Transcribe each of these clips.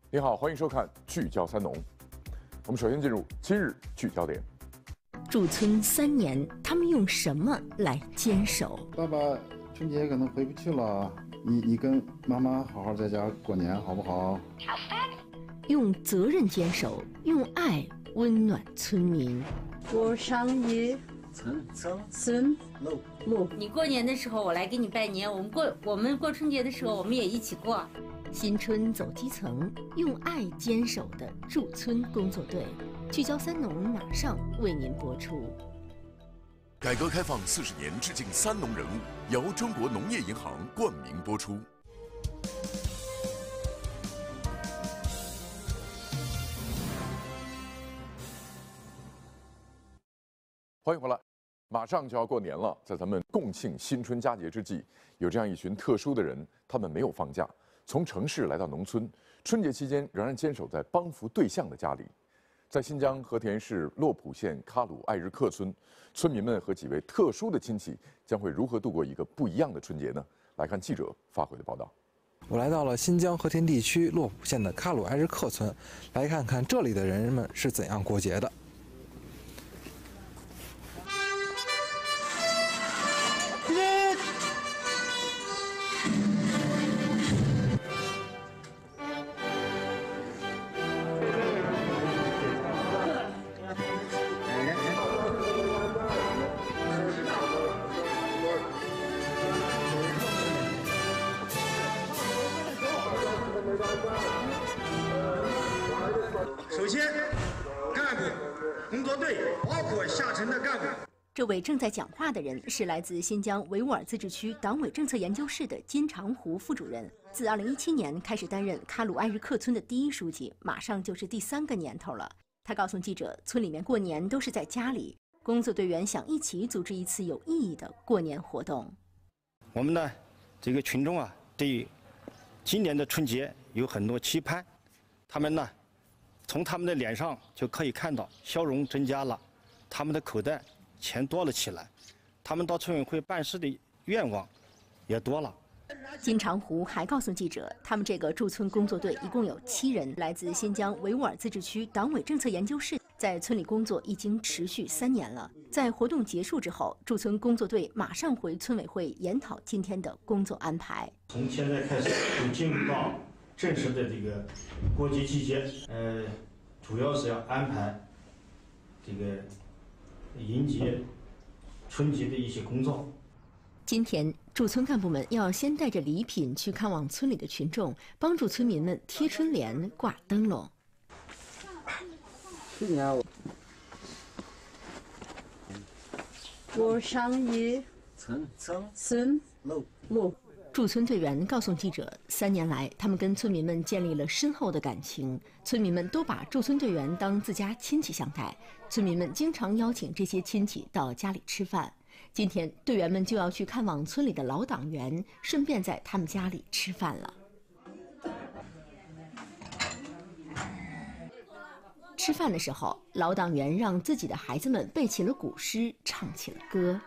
你好，欢迎收看《聚焦三农》。我们首先进入今日聚焦点。 驻村3年，他们用什么来坚守？ 爸爸春节可能回不去了，你跟妈妈好好在家过年好不好？ 用责任坚守，用爱温暖村民。 我上一村路。 你过年的时候，我来给你拜年。我们过春节的时候，我们也一起过。 新春走基层，用爱坚守的驻村工作队。聚焦三农马上为您播出。 改革开放40年致敬三农人物，由中国农业银行冠名播出。 欢迎回来，马上就要过年了，在咱们共庆新春佳节之际，有这样一群特殊的人，他们没有放假，从城市来到农村，春节期间仍然坚守在帮扶对象的家里。在新疆和田市洛浦县喀鲁艾日克村，村民们和几位特殊的亲戚将会如何度过一个不一样的春节呢？来看记者发回的报道。 我来到了新疆和田地区洛浦县的喀鲁艾日克村，来看看这里的人们是怎样过节的。 首先，干部工作队包括下沉的干部。 这位正在讲话的人是来自新疆维吾尔自治区党委政策研究室的金长湖副主任。自2017年开始担任喀鲁艾日克村的第1书记，马上就是第3个年头了。他告诉记者，村里面过年都是在家里，工作队员想一起组织一次有意义的过年活动。 我们呢，这个群众啊，对今年的春节有很多期盼，他们呢，从他们的脸上就可以看到笑容增加了，他们的口袋钱多了起来，他们到村委会办事的愿望也多了。 金长湖还告诉记者，他们这个驻村工作队一共有7人，来自新疆维吾尔自治区党委政策研究室，在村里工作已经持续3年了。在活动结束之后，驻村工作队马上回村委会研讨今天的工作安排。 从现在开始就进入到正式的这个过节期间，主要是要安排这个迎接春节的一些工作。 今天，驻村干部们要先带着礼品去看望村里的群众，帮助村民们贴春联、挂灯笼。 去年我上一村路。 驻村队员告诉记者，3年来，他们跟村民们建立了深厚的感情，村民们都把驻村队员当自家亲戚相待，村民们经常邀请这些亲戚到家里吃饭。今天，队员们就要去看望村里的老党员，顺便在他们家里吃饭了。吃饭的时候，老党员让自己的孩子们背起了古诗，唱起了歌。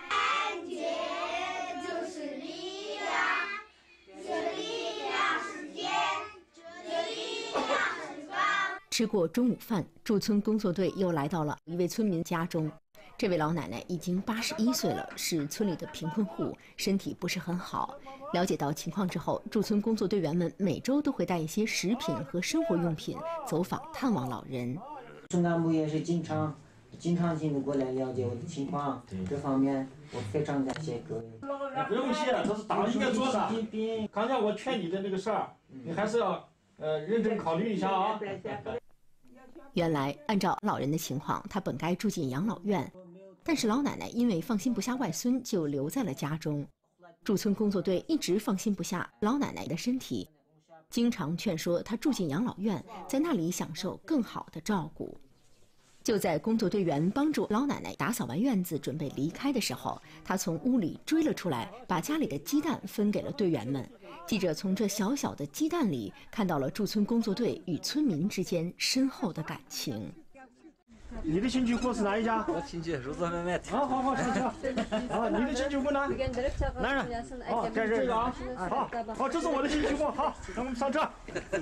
吃过中午饭，驻村工作队又来到了一位村民家中。这位老奶奶已经81岁了，是村里的贫困户，身体不是很好。了解到情况之后，驻村工作队员们每周都会带一些食品和生活用品走访探望老人。 村干部也是经常性的过来了解我的情况，这方面我非常感谢各位。 不用谢，这是党应该做的。刚才我劝你的那个事儿，你还是要认真考虑一下啊。 原来按照老人的情况，他本该住进养老院，但是老奶奶因为放心不下外孙，就留在了家中。驻村工作队一直放心不下老奶奶的身体，经常劝说她住进养老院，在那里享受更好的照顾。就在工作队员帮助老奶奶打扫完院子准备离开的时候，她从屋里追了出来，把家里的鸡蛋分给了队员们。记者从这小小的鸡蛋里看到了驻村工作队与村民之间深厚的感情。 你的新居户是哪一家？ 我亲戚肉做买卖。 好，上车。啊，你的新居户呢？男人。好，这是这个啊。好，这是我的新居户。好，那我们上车。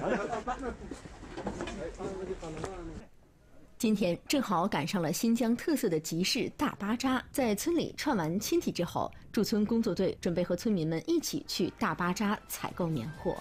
今天正好赶上了新疆特色的集市大巴扎，在村里串完亲戚之后，驻村工作队准备和村民们一起去大巴扎采购年货。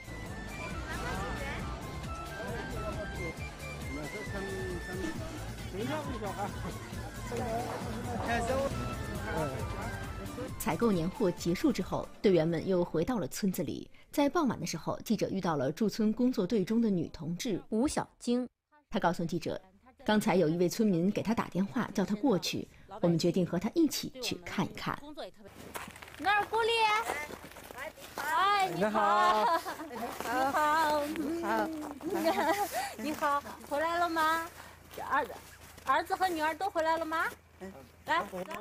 采购年货结束之后，队员们又回到了村子里。在傍晚的时候，记者遇到了驻村工作队中的女同志吴小晶，她告诉记者，刚才有一位村民给她打电话，叫她过去，我们决定和她一起去看一看。 那儿顾丽，哎，你好，你好，回来了吗？儿子和女儿都回来了吗？来。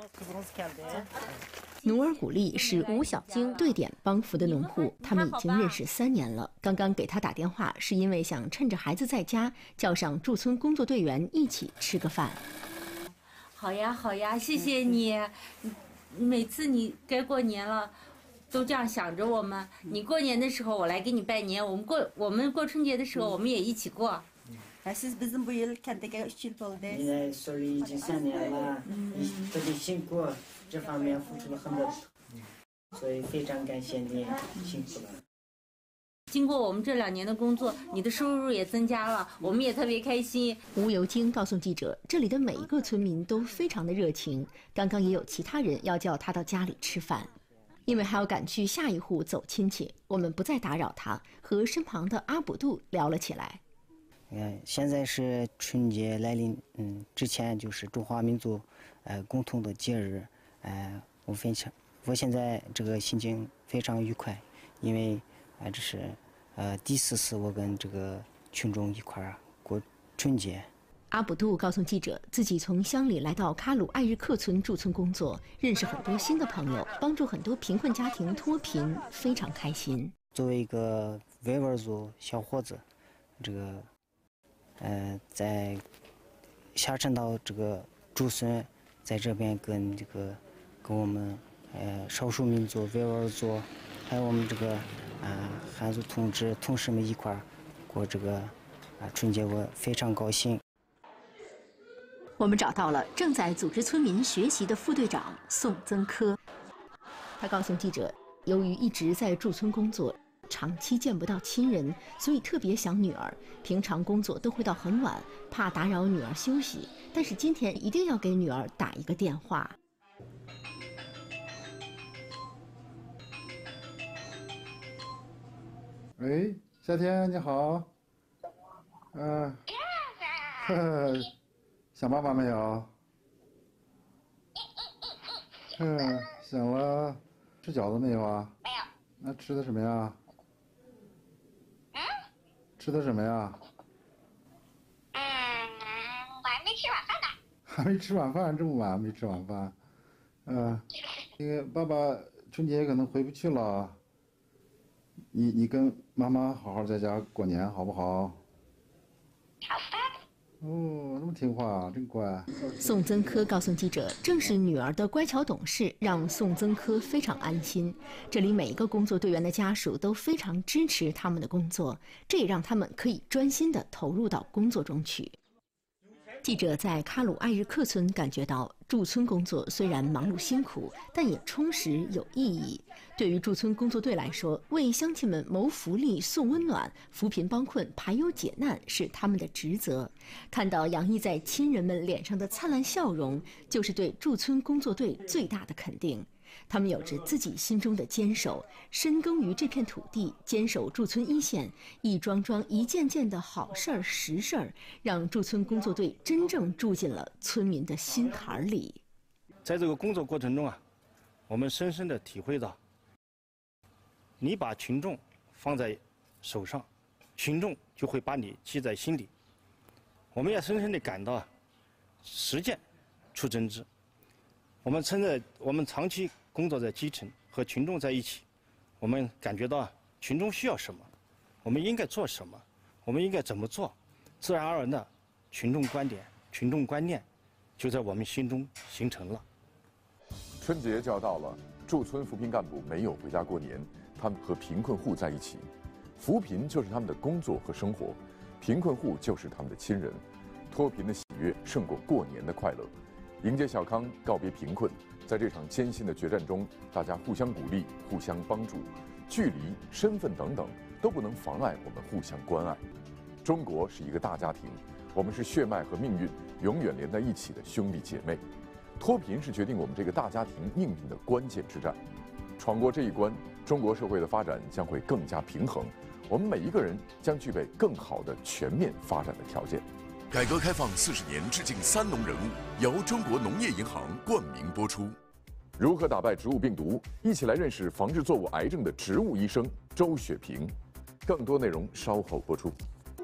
努尔古丽是吴小晶对点帮扶的农户，他们已经认识3年了。刚刚给他打电话，是因为想趁着孩子在家，叫上驻村工作队员一起吃个饭。 好呀，谢谢你。每次你该过年了，都这样想着我们。你过年的时候，我来给你拜年。我们过春节的时候，我们也一起过。 现在村里已经3年了，特别辛苦，这方面付出了很多，所以非常感谢你，辛苦了。 经过我们这2年的工作，你的收入也增加了，我们也特别开心。 吴尤晶告诉记者，这里的每一个村民都非常的热情，刚刚也有其他人要叫他到家里吃饭，因为还要赶去下一户走亲戚，我们不再打扰他，和身旁的阿卜杜聊了起来。 现在是春节来临，之前就是中华民族，共同的节日，我现在这个心情非常愉快，因为这是第4次我跟这个群众一块儿过春节。 阿卜杜告诉记者，自己从乡里来到喀鲁艾日克村驻村工作，认识很多新的朋友，帮助很多贫困家庭脱贫，非常开心。 作为一个维吾尔族小伙子，这个在下沉到这个驻村，在这边跟我们少数民族维吾尔族，还有我们这个汉族同事们一块儿过这个春节，我非常高兴。 我们找到了正在组织村民学习的副队长宋增科，他告诉记者，由于一直在驻村工作，长期见不到亲人，所以特别想女儿。平常工作都会到很晚，怕打扰女儿休息，但是今天一定要给女儿打一个电话。 喂，夏天你好。想妈妈没有？想了。吃饺子没有啊？没有。那吃的什么呀？吃的什么呀？ 我还没吃晚饭呢。 还没吃晚饭，这么晚没吃晚饭？那个爸爸春节可能回不去了，你跟妈妈好好在家过年好不好？ 好的。 哦，那么听话，真乖。 宋增科告诉记者，正是女儿的乖巧懂事，让宋增科非常安心。这里每一个工作队员的家属都非常支持他们的工作，这也让他们可以专心地投入到工作中去。记者在喀鲁艾日克村感觉到，驻村工作虽然忙碌辛苦，但也充实有意义。对于驻村工作队来说，为乡亲们谋福利、送温暖、扶贫帮困、排忧解难是他们的职责。看到洋溢在亲人们脸上的灿烂笑容，就是对驻村工作队最大的肯定。他们有着自己心中的坚守，深耕于这片土地，坚守驻村一线，一桩桩、一件件的好事儿、实事儿，让驻村工作队真正住进了村民的心坎里。 在这个工作过程中我们深深地体会到，你把群众放在手上，群众就会把你记在心里。我们也深深地感到实践出真知。我们长期工作在基层，和群众在一起，我们感觉到群众需要什么，我们应该做什么，我们应该怎么做，自然而然的群众观点群众观念就在我们心中形成了。 春节就要到了，驻村扶贫干部没有回家过年，他们和贫困户在一起。扶贫就是他们的工作和生活，贫困户就是他们的亲人。脱贫的喜悦胜过过年的快乐。迎接小康，告别贫困，在这场艰辛的决战中，大家互相鼓励，互相帮助，距离、身份等等都不能妨碍我们互相关爱。中国是一个大家庭，我们是血脉和命运永远连在一起的兄弟姐妹。脱贫是决定我们这个大家庭命运的关键之战。闯过这一关，中国社会的发展将会更加平衡，我们每一个人将具备更好的全面发展的条件。 改革开放40年致敬3农人物，由中国农业银行冠名播出。 如何打败植物病毒？一起来认识防治作物癌症的植物医生周雪萍。更多内容稍后播出。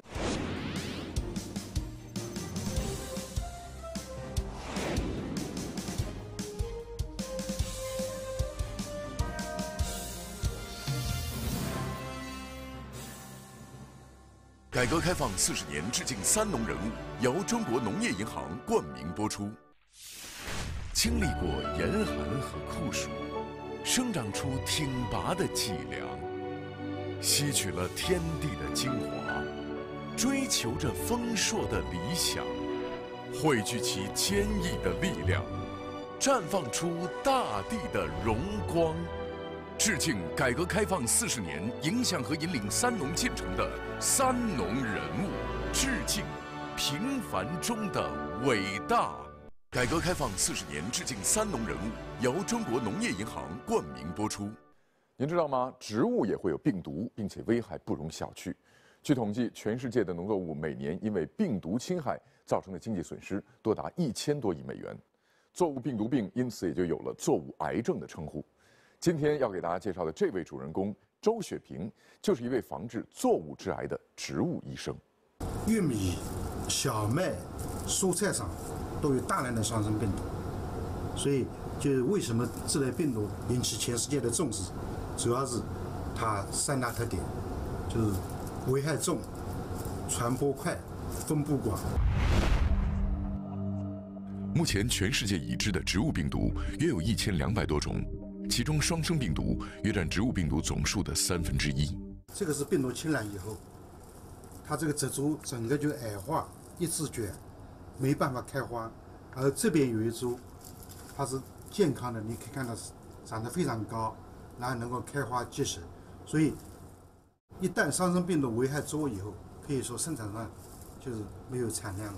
改革开放40年致敬3农人物，由中国农业银行冠名播出。经历过严寒和酷暑，生长出挺拔的脊梁，吸取了天地的精华，追求着丰硕的理想，汇聚起坚毅的力量，绽放出大地的荣光。致敬改革开放40年影响和引领3农建成的3农人物，致敬平凡中的伟大。改革开放40年致敬3农人物，由中国农业银行冠名播出。 您知道吗？植物也会有病毒，并且危害不容小觑。据统计，全世界的农作物每年因为病毒侵害造成的经济损失多达1000多亿美元。作物病毒病因此也就有了作物癌症的称呼。今天要给大家介绍的这位主人公周雪萍，就是一位防治作物致癌的植物医生。 玉米、小麦、蔬菜上都有大量的双生病毒，所以就是为什么致癌病毒引起全世界的重视，主要是它3大特点，就是危害重、传播快、分布广。 目前全世界已知的植物病毒约有1200多种。其中双生病毒约占植物病毒总数的1/3。 这个是病毒侵染以后，它这个植株整个就矮化，一字卷，没办法开花。而这边有一株，它是健康的，你可以看到长得非常高，然后能够开花结实。所以，一旦双生病毒危害作物以后，可以说生产上就是没有产量了。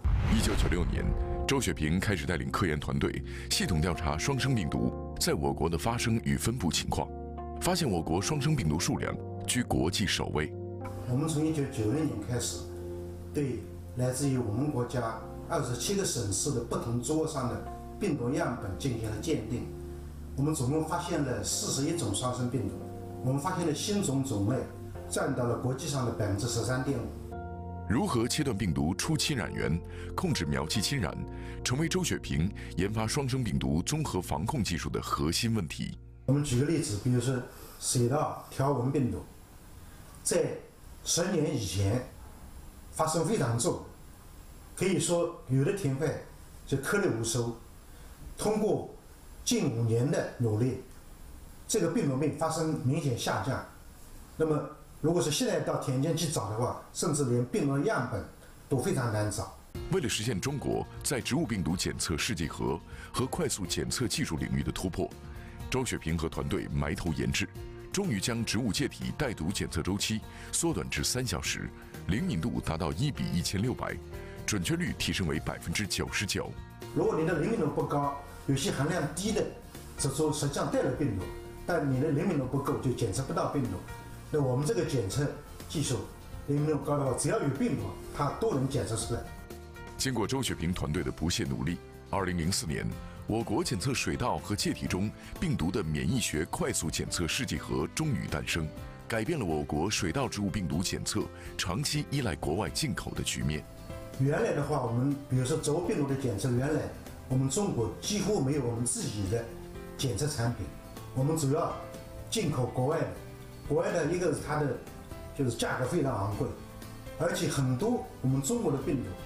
1996年，周雪萍开始带领科研团队系统调查双生病毒在我国的发生与分布情况，发现我国双生病毒数量居国际首位。 我们从1990年开始，对来自于我们国家27个省市的不同作物上的病毒样本进行了鉴定，我们总共发现了41种双生病毒，我们发现的新种类占到了国际上的13.5%。 如何切断病毒初期染源，控制苗期侵染，成为周雪萍研发双生病毒综合防控技术的核心问题。 我们举个例子，比如说水稻条纹病毒，在10年以前发生非常重，可以说有的田块就颗粒无收。通过近5年的努力，这个病毒病发生明显下降。那么如果是现在到田间去找的话，甚至连病毒样本都非常难找。 为了实现中国在植物病毒检测试剂盒和快速检测技术领域的突破，周雪萍和团队埋头研制，终于将植物介体带毒检测周期缩短至3小时，灵敏度达到1:1600，准确率提升为99%。 如果你的灵敏度不高，有些含量低的植株实际上带了病毒，但你的灵敏度不够，就检测不到病毒。那我们这个检测技术灵敏度高的话，只要有病毒，它都能检测出来。 经过周雪萍团队的不懈努力，2004年，我国检测水稻和介体中病毒的免疫学快速检测试剂盒终于诞生，改变了我国水稻植物病毒检测长期依赖国外进口的局面。 原来的话，我们比如说植物病毒的检测，原来我们中国几乎没有我们自己的检测产品，我们主要进口国外的。国外的一个是它的就是价格非常昂贵，而且很多我们中国的病毒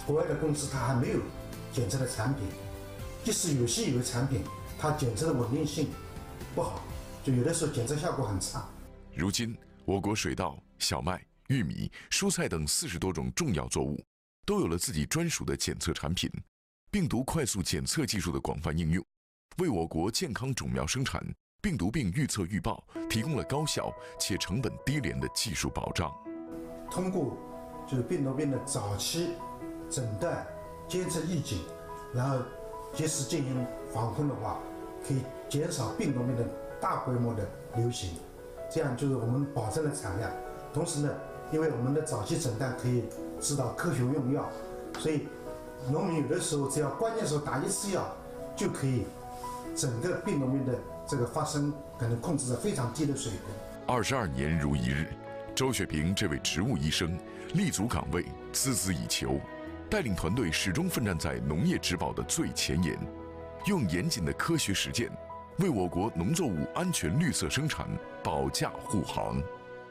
国外的公司它还没有检测的产品，即使有些有的产品，它检测的稳定性不好，就有的时候检测效果很差。 如今，我国水稻、小麦、玉米、蔬菜等40多种重要作物，都有了自己专属的检测产品。病毒快速检测技术的广泛应用，为我国健康种苗生产、病毒病预测预报提供了高效且成本低廉的技术保障。 通过就是病毒病的早期诊断、监测预警，然后及时进行防控的话，可以减少病毒病的大规模的流行。这样就是我们保证了产量，同时呢，因为我们的早期诊断可以指导科学用药，所以农民有的时候只要关键时候打1次药，就可以整个病毒病的这个发生可能控制在非常低的水平。 22年如一日，周雪平这位植物医生立足岗位，孜孜以求，带领团队始终奋战在农业植保的最前沿，用严谨的科学实践，为我国农作物安全绿色生产保驾护航。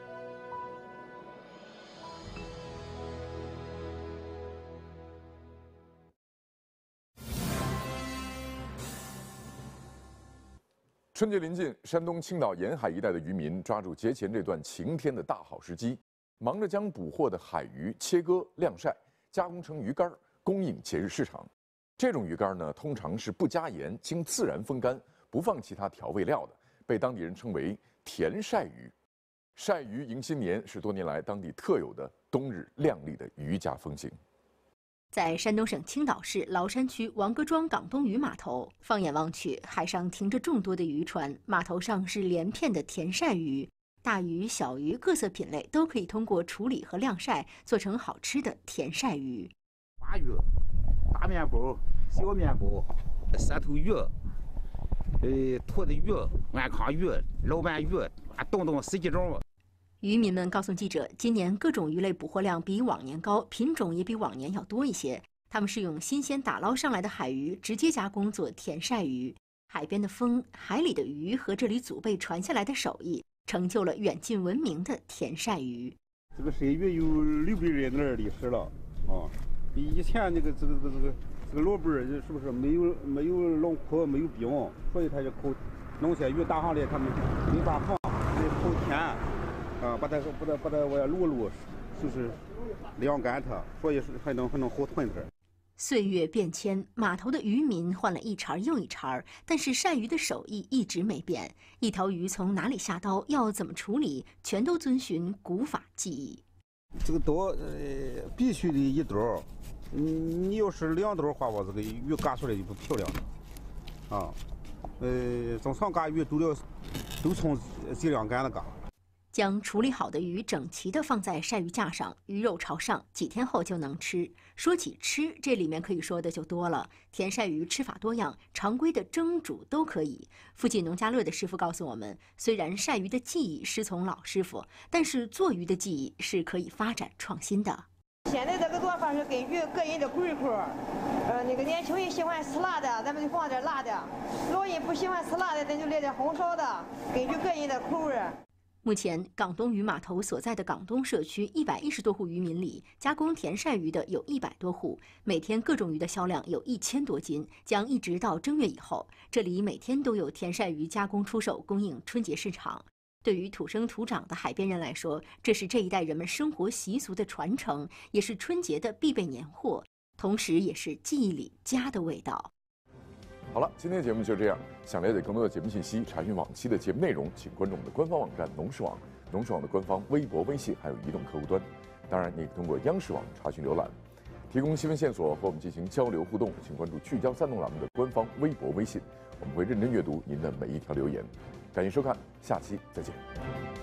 春节临近，山东青岛沿海一带的渔民抓住节前这段晴天的大好时机，忙着将捕获的海鱼切割、晾晒、加工成鱼干，供应节日市场。这种鱼干呢，通常是不加盐，经自然风干，不放其他调味料的，被当地人称为甜晒鱼。晒鱼迎新年是多年来当地特有的冬日亮丽的渔家风景。 在山东省青岛市崂山区王各庄港东渔码头，放眼望去，海上停着众多的渔船，码头上是连片的甜晒鱼，大鱼、小鱼各色品类都可以通过处理和晾晒做成好吃的甜晒鱼。 花鱼、大面包、小面包、三头鱼、兔子鱼、安康鱼、老板鱼，等等10几种。 渔民们告诉记者，今年各种鱼类捕获量比往年高，品种也比往年要多一些。他们是用新鲜打捞上来的海鱼直接加工做甜晒鱼。海边的风、海里的鱼和这里祖辈传下来的手艺，成就了远近闻名的甜晒鱼。 这个晒鱼有600多年的历史了啊！比以前这个老辈儿是不是没有冷库没有冰，所以他就靠弄些鱼打上来，他们没法放，得靠天。把它我要卤，就是晾干它，所以还能好囤点。 岁月变迁，码头的渔民换了一茬又一茬，但是晒鱼的手艺一直没变。一条鱼从哪里下刀，要怎么处理，全都遵循古法技艺。 这个刀必须得一刀，你要是2刀的话，我这个鱼嘎出来就不漂亮了。啊，正常嘎鱼都从尽量干的嘎。 将处理好的鱼整齐地放在晒鱼架上，鱼肉朝上，几天后就能吃。说起吃，这里面可以说的就多了。甜晒鱼吃法多样，常规的蒸煮都可以。附近农家乐的师傅告诉我们，虽然晒鱼的技艺师从老师傅，但是做鱼的技艺是可以发展创新的。 现在这个做法是根据个人的口味，那个年轻人喜欢吃辣的，咱们就放点辣的；老人不喜欢吃辣的，咱就来点红烧的，根据个人的口味。 目前，港东渔码头所在的港东社区110多户渔民里，加工甜晒鱼的有100多户，每天各种鱼的销量有1000多斤，将一直到正月以后。这里每天都有甜晒鱼加工出售，供应春节市场。对于土生土长的海边人来说，这是这一代人们生活习俗的传承，也是春节的必备年货，同时也是记忆里家的味道。 好了，今天的节目就这样。想了解更多的节目信息，查询往期的节目内容，请关注我们的官方网站农视网、农视网的官方微博、微信，还有移动客户端。当然，你也可以通过央视网查询浏览。提供新闻线索和我们进行交流互动，请关注聚焦3弄栏目的官方微博、微信，我们会认真阅读您的每一条留言。感谢收看，下期再见。